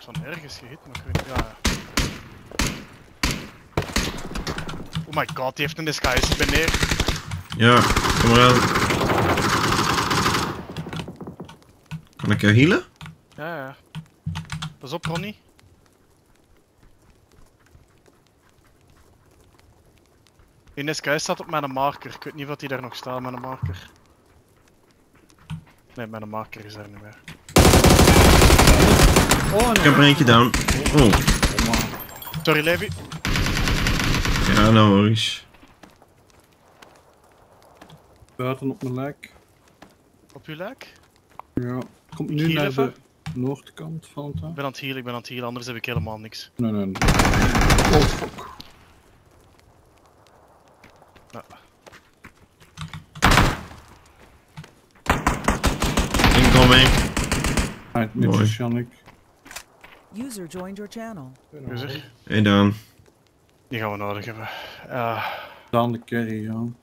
wordt van ergens gehit, maar ik weet niet. Ja. Oh my god, die heeft een disguise. Ik ben neer. Ja, kom maar aan. Kan ik jou healen? Ja, ja. Pas op, Ronnie. Die disguise staat op mijn marker. Ik weet niet of die daar nog staat met een marker. Nee, mijn marker is daar niet meer. Oh, nee. Ik heb er eentje down. Oh. Sorry, Levi. Ja, no worries. Buiten op mijn lek. Op uw lijk? Ja. Komt nu Hier naar even? de noordkant van het Ik huis. ben aan het healen, ik ben aan het healen, anders heb ik helemaal niks. Nee, nee, nee. Oh fuck. Ja. Incoming. Hij heeft Mooi. niks Jannik. User joined your channel. Is er? Hey Daan. Die gaan we nodig hebben. Daan de carry, ja.